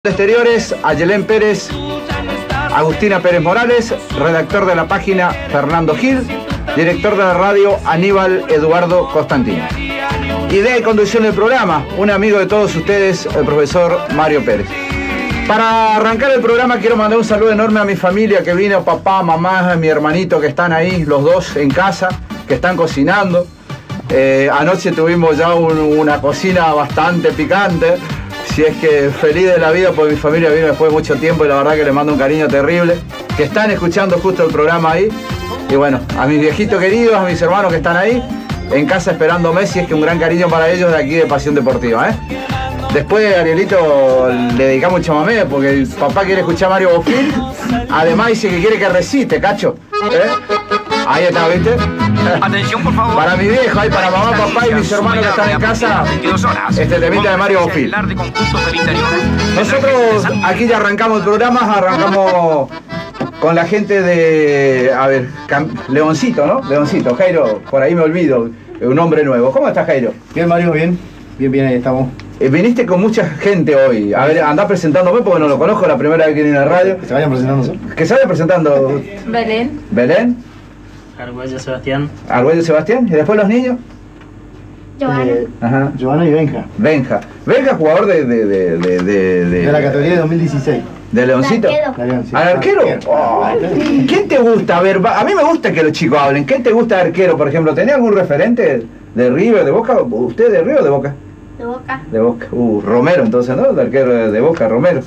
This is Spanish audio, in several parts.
Exteriores, Ayelén Pérez, Agustina Pérez Morales, redactor de la página Fernando Gil, director de la radio Aníbal Eduardo Constantino. Idea y conducción del programa, un amigo de todos ustedes, el profesor Mario Pérez. Para arrancar el programa quiero mandar un saludo enorme a mi familia que vino, papá, mamá, mi hermanito que están ahí, los dos en casa, que están cocinando. Anoche tuvimos ya una cocina bastante picante. Si es que feliz de la vida, porque mi familia vino después de mucho tiempo y la verdad que le mando un cariño terrible. Que están escuchando justo el programa ahí. Y bueno, a mis viejitos queridos, a mis hermanos que están ahí, en casa esperándome, si es que un gran cariño para ellos de aquí de Pasión Deportiva, Después Arielito le dedicamos un chamamé, porque el papá quiere escuchar a Mario Bofil. Además dice que quiere que recite, cacho. Ahí está, ¿viste? Atención, por favor. Para mi viejo, ahí para mamá, papá y mis hermanos que están en casa, este temita de Mario Bofil. Nosotros aquí ya arrancamos el programa, arrancamos con la gente de, a ver, Leoncito, ¿no? Leoncito, Jairo, por ahí me olvido, un hombre nuevo. ¿Cómo estás, Jairo? Bien, Mario, bien. Bien, ahí estamos. Viniste con mucha gente hoy. A ver, andá presentándome porque no lo conozco, la primera vez que vine a la radio. Que se vayan presentando. Que se vayan presentando. Belén. Belén. Arguello Sebastián. Arguello Sebastián. ¿Y después los niños? Joana. Joana y Benja. Benja, jugador de la categoría de 2016. ¿De Leoncito? ¿Al arquero? Oh, ¿quién te gusta? A ver, a mí me gusta que los chicos hablen. ¿Quién te gusta de arquero, por ejemplo? ¿Tenés algún referente de River, de Boca? ¿Usted de River o de Boca? De Boca. De Boca. Romero entonces, ¿no? De arquero de Boca, Romero.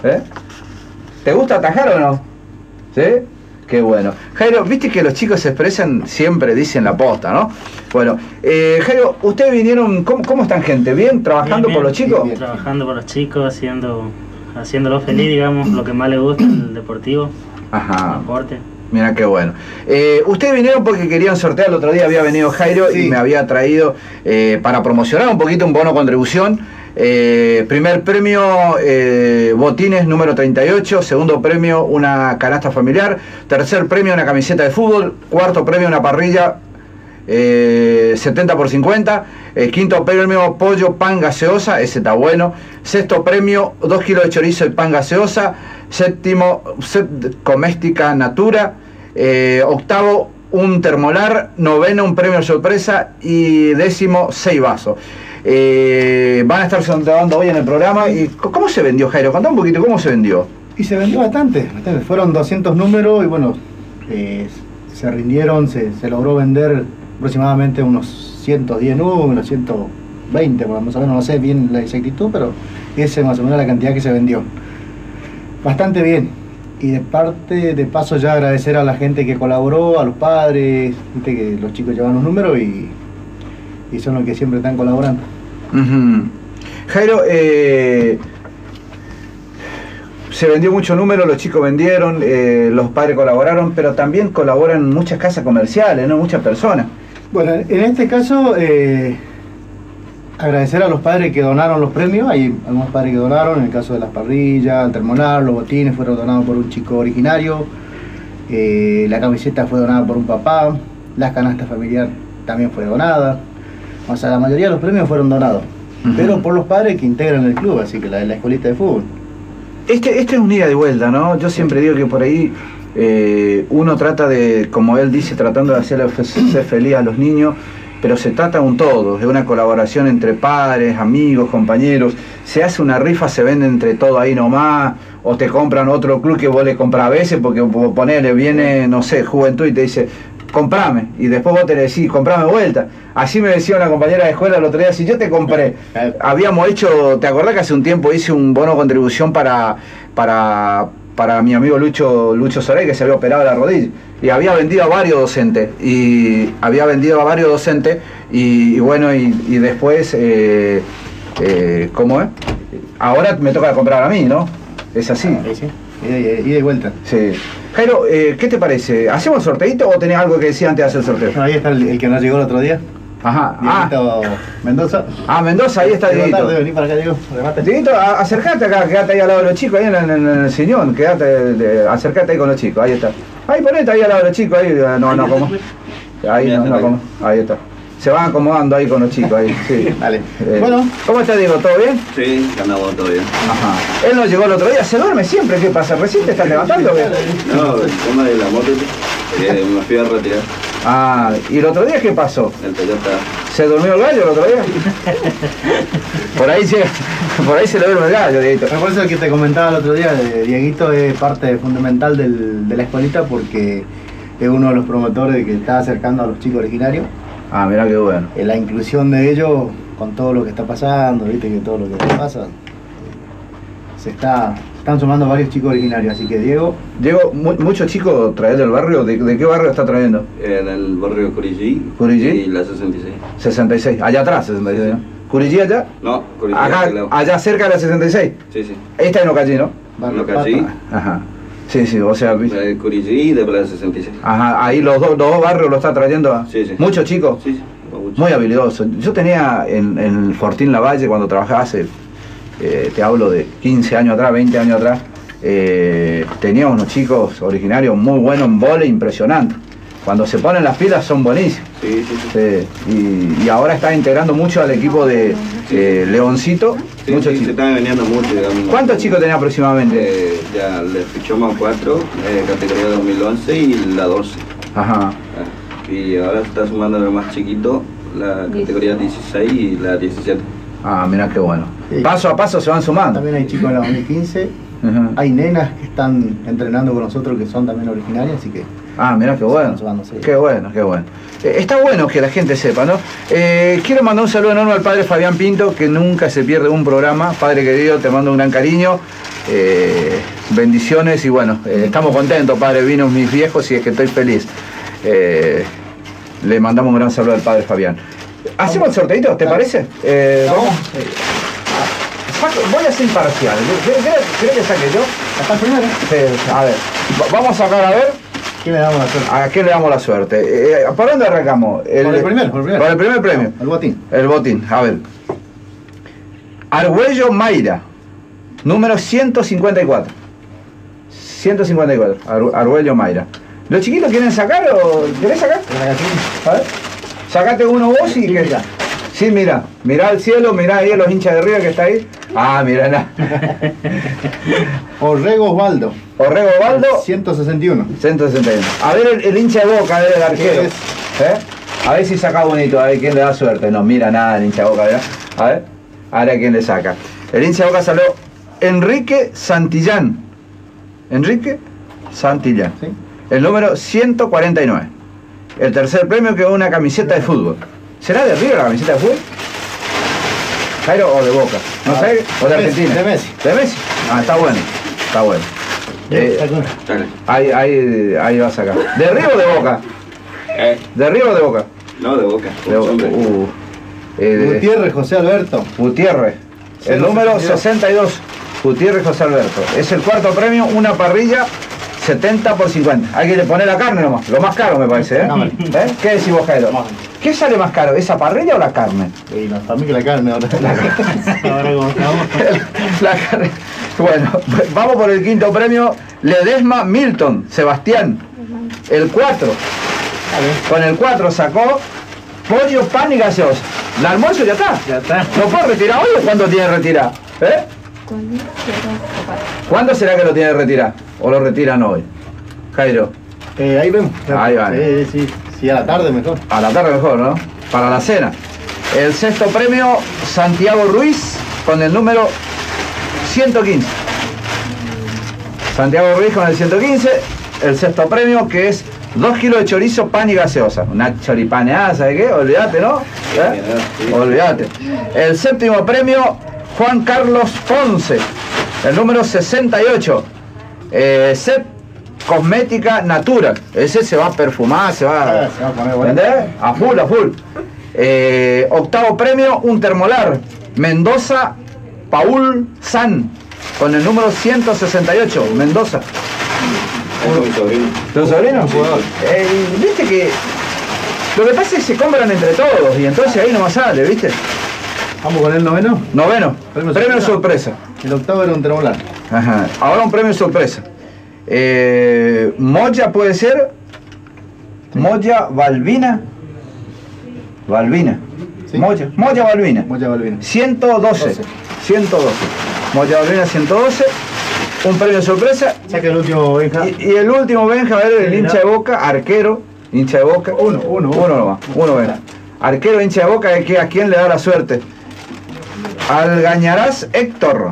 ¿Te gusta atajar o no? ¿Sí? Qué bueno. Jairo, viste que los chicos se expresan siempre, dicen la posta, ¿no? Bueno, Jairo, ¿ustedes vinieron, cómo están, gente? ¿Bien? ¿Trabajando Bien, por los chicos? Bien. Trabajando por los chicos, haciéndolo feliz, digamos, lo que más les gusta, el deportivo, Ajá. el deporte. Mira qué bueno. Ustedes vinieron porque querían sortear, el otro día había venido Jairo, sí, y me había traído para promocionar un poquito un bono contribución. Primer premio, botines número 38, segundo premio, una canasta familiar, tercer premio, una camiseta de fútbol, cuarto premio, una parrilla 70 por 50, quinto premio, pollo, pan, gaseosa, ese está bueno, sexto premio, 2 kilos de chorizo y pan gaseosa, séptimo, set coméstica natura, octavo, un termolar, noveno, un premio sorpresa y décimo, 6 vasos. Van a estar sorteando hoy en el programa. ¿Y cómo se vendió, Jairo? Contá un poquito, ¿cómo se vendió? Y se vendió bastante. Fueron 200 números y bueno, se rindieron, se logró vender aproximadamente unos 110 números, 120, más o menos, no sé bien la exactitud, pero esa es más o menos la cantidad que se vendió. Bastante bien. Y de paso ya agradecer a la gente que colaboró, a los padres, viste que los chicos llevan los números y son los que siempre están colaborando. Jairo, se vendió mucho número, los chicos vendieron, los padres colaboraron, pero también colaboran muchas casas comerciales, ¿no? Muchas personas. Bueno, en este caso, agradecer a los padres que donaron los premios. Hay algunos padres que donaron, en el caso de las parrillas, el termolar, los botines fueron donados por un chico originario, la camiseta fue donada por un papá, la canasta familiar también fue donada. O sea, la mayoría de los premios fueron donados, pero por los padres que integran el club, así que la escuelita de fútbol. Este es un ida y vuelta, ¿no? Yo siempre digo que por ahí uno trata de, como él dice, tratando de hacerle ser feliz a los niños, pero se trata de un todo, de una colaboración entre padres, amigos, compañeros. Se hace una rifa, se vende entre todo ahí nomás, o te compran otro club que vos le compras a veces, porque ponele, viene, no sé, Juventud y te dice, comprame, y después vos te le decís, comprame de vuelta. Así me decía una compañera de escuela el otro día, si yo te compré, habíamos hecho, ¿te acordás que hace un tiempo hice un bono contribución para mi amigo Lucho Soray, que se había operado la rodilla, y había vendido a varios docentes, y bueno, y después, ¿cómo es? Ahora me toca comprar a mí, ¿no? Es así. Sí. Y de vuelta. Sí. Jairo, ¿qué te parece? ¿Hacemos el sorteito o tenés algo que decir antes de hacer el sorteo? No, ahí está el que nos llegó el otro día. Ajá. Dieguito Mendoza. Mendoza, ahí está Dieguito. Vení para acá, Diego. Dieguito, acercate acá, quedate ahí al lado de los chicos, ahí en el sillón, acercate ahí con los chicos, ahí está. Ahí ponete ahí al lado de los chicos, ahí, no como. Ahí no como. Ahí está. se van acomodando ahí con los chicos. Ahí, sí. Dale. Bueno. ¿Cómo estás, Diego? ¿Todo bien? Sí, andamos todo bien. Ajá. Él no llegó el otro día, se duerme siempre. ¿Qué pasa? ¿Recién te estás levantando o qué? No, el tema de la moto, me fui a retirar. Ah, ¿y el otro día qué pasó? El Toyota. ¿Se durmió el gallo el otro día? Por ahí se le duerme el gallo, Dieguito. Por eso que te comentaba el otro día, Dieguito es parte fundamental de la escuelita porque es uno de los promotores de que está acercando a los chicos originarios. Ah, mirá qué bueno. La inclusión de ellos con todo lo que está pasando, viste que todo lo que pasa, están sumando varios chicos originarios, así que Diego, muchos chicos trae del barrio. ¿De qué barrio está trayendo? En el barrio Curillí. ¿Curillí? Y la 66. 66, allá atrás 66, ¿no? ¿Curillí allá? No, Curillí. Acá, allá cerca de la 66. Sí, sí. Esta es Nocallí, ¿no? Nocallí. Ajá. Sí, o sea... De Curillí y de Plaza 66. Ajá, ahí los dos barrios lo está trayendo. Sí, sí. ¿Muchos chicos? Sí, sí. Muy habilidoso. Yo tenía en el Fortín Lavalle, cuando trabajaba hace, te hablo de 15 años atrás, 20 años atrás, tenía unos chicos originarios muy buenos en vóley, impresionante. Cuando se ponen las pilas son buenísimos. Sí, sí, sí. Y ahora está integrando mucho al equipo de Leoncito. Sí, muchos se están vendiendo mucho, digamos. ¿Cuántos chicos tenía aproximadamente? Ya le fichamos a 4, categoría 2011 y la 12. Ajá. Y ahora se está sumando lo más chiquito, la categoría 16 y la 17. Ah, mirá qué bueno. Sí. Paso a paso se van sumando. también hay chicos de la 2015, hay nenas que están entrenando con nosotros que son también originarias, así que... Ah, mirá qué bueno. Sí. Qué bueno, qué bueno. Está bueno que la gente sepa, ¿no? Quiero mandar un saludo enorme al padre Fabián Pinto, que nunca se pierde un programa. Padre querido, te mando un gran cariño. Bendiciones y bueno, estamos contentos, padre. Vino mis viejos y es que estoy feliz. Le mandamos un gran saludo al padre Fabián. ¿Hacemos el sorteito, te parece? Vamos. Voy a ser imparcial. ¿Querés que saque yo? ¿Hasta el primero? Sí, a ver. Vamos a sacar a ver. ¿Quién le damos la suerte? ¿A quién le damos la suerte? ¿Por dónde arrancamos? Por el primer. Por el primer premio. El botín. El botín, a ver. Argüello Mayra, número 154. 154, Argüello Mayra. ¿Los chiquitos quieren sacar o querés sacar? A ver. Sacate uno vos y que... Sí, mirá al cielo, mirá ahí a los hinchas de River que está ahí. Ah, mirá. Orrego Osvaldo. Orrego Osvaldo. 161. 161. A ver el hincha de Boca, a ver el arquero. A ver si saca bonito, a ver quién le da suerte. No mira nada el hincha de Boca, ¿verdad? A ver quién le saca. El hincha de Boca salió Enrique Santillán. Enrique Santillán. ¿Sí? El número 149. El tercer premio que es una camiseta de fútbol. ¿Será de River la camiseta de fútbol? ¿Jairo o de Boca? ¿No sé? ¿O de Argentina? De Messi. ¿De Messi? Ah, está bueno. Está bueno. Ahí va a sacar. ¿De River o de Boca? ¿De River o de Boca? No, de Boca. Gutiérrez José Alberto. Gutiérrez. El número 62. Gutiérrez José Alberto. Es el cuarto premio, una parrilla 70 por 50. Hay que poner la carne nomás. Lo más caro me parece, ¿eh? ¿Qué decís vos, Jairo? ¿Qué sale más caro? ¿Esa parrilla o la carne? Sí, no, para mí que la carne ahora. Ahora como estamos. La carne. Bueno, vamos por el quinto premio. Ledesma Milton, Sebastián. El 4. Con el 4 sacó pollo, pan y gaseosa. ¿El almuerzo ya está? Ya está. ¿Lo puede retirar hoy o cuándo tiene que retirar? ¿Cuándo será que lo tiene que retirar? ¿O lo retiran hoy? Jairo. Ahí vemos. Ahí va. Sí, a la tarde mejor. A la tarde mejor, ¿no? Para la cena. El sexto premio, Santiago Ruiz, con el número 115. Santiago Ruiz con el 115. El sexto premio, que es 2 kilos de chorizo, pan y gaseosa. Una choripaneada, ¿sabes qué? Olvídate, ¿no? Olvídate. El séptimo premio, Juan Carlos Ponce, el número 68. Set Cosmética Natural. Ese se va a perfumar, se va a poner bueno. ¿Entendés? A full. Octavo premio, un termolar. Mendoza Paul San, con el número 168. Mendoza. ¿Tu sobrino? Viste que lo que pasa es que se compran entre todos y entonces ahí nomás sale, ¿viste? ¿Vamos con el noveno? Noveno. Premio sorpresa. El octavo era un termolar. Ajá. Ahora un premio sorpresa. Moya puede ser. Moya Balbina. Balbina. Sí. Moya Balbina. Moya Balbina. 112. 112. Moya Balbina 112. Un premio sorpresa. Saca el último, Benja. Y el último Benja, a ver, el hincha de Boca, arquero, hincha de Boca. Uno nomás, uno Benja. Arquero, hincha de Boca, que a quién le da la suerte. Al Gañarás Héctor,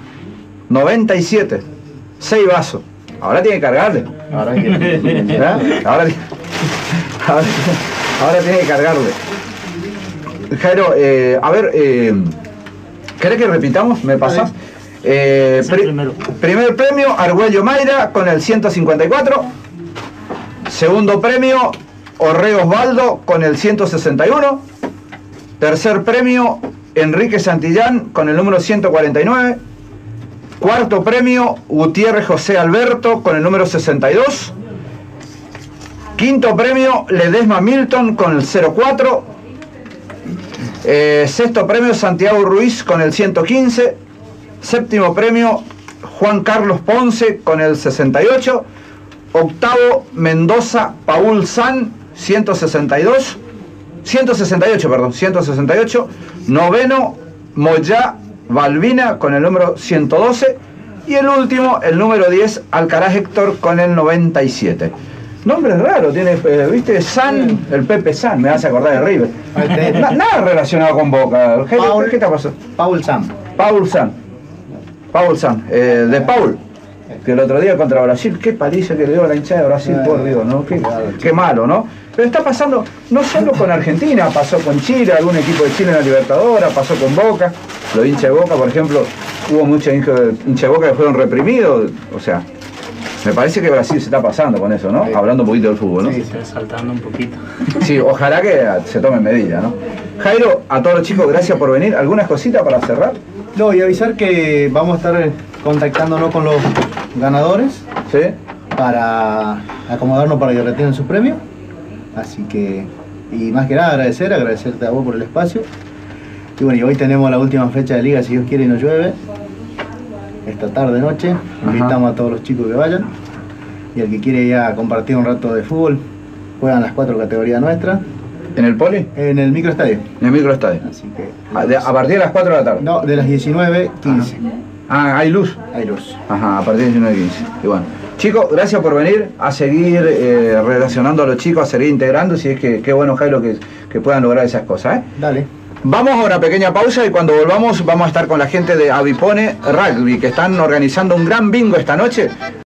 97, 6 vasos. Ahora tiene que cargarle. Ahora hay que... Ahora tiene que cargarle. Jairo, a ver, ¿querés que repitamos? ¿Me pasás? Primer premio, Argüello Mayra con el 154. Segundo premio, Orrego Osvaldo con el 161. Tercer premio, Enrique Santillán con el número 149. Cuarto premio, Gutiérrez José Alberto con el número 62. Quinto premio, Ledesma Milton con el 04. Sexto premio, Santiago Ruiz con el 115. Séptimo premio, Juan Carlos Ponce con el 68. Octavo, Mendoza Paul San, 168. Noveno, Moyá Balbina con el número 112. Y el último, el número 10, Alcaraz Héctor con el 97. Nombre raro, tiene, ¿viste? San, el Pepe San, me hace acordar de River. Nada relacionado con Boca. ¿Qué te pasó? Paul San. De Paul, que el otro día contra Brasil, qué paliza que le dio a la hinchada de Brasil, por Dios, ¿no? Qué malo, ¿no? Pero está pasando, no solo con Argentina, pasó con Chile, algún equipo de Chile en la Libertadores, pasó con Boca, los hinchas de Boca, por ejemplo, hubo muchos hinchas de Boca que fueron reprimidos, o sea, me parece que Brasil se está pasando con eso, ¿no? Sí. Hablando un poquito del fútbol, ¿no? Sí, está saltando un poquito. Sí, ojalá que se tomen medidas, ¿no? Jairo, a todos los chicos, gracias por venir. ¿Algunas cositas para cerrar? No, y avisar que vamos a estar contactándonos con los ganadores. Sí. Para acomodarnos para que retiren sus premios. Así que, y más que nada agradecerte a vos por el espacio. Y bueno, y hoy tenemos la última fecha de liga, si Dios quiere y no llueve. Esta tarde, noche. Invitamos a todos los chicos que vayan. Y el que quiere ya compartir un rato de fútbol, juegan las 4 categorías nuestras. ¿En el poli? En el microestadio. En el microestadio. Así que... ¿A partir de las 4 de la tarde? No, de las 19:15. Ah, ¿hay luz? Hay luz. Ajá, a partir de 19:15. Y bueno. Chicos, gracias por venir, a seguir relacionando a los chicos, a seguir integrando, si es que qué bueno, Jairo, que puedan lograr esas cosas, ¿eh? Dale. Vamos a una pequeña pausa y cuando volvamos vamos a estar con la gente de Avipone Rugby, que están organizando un gran bingo esta noche.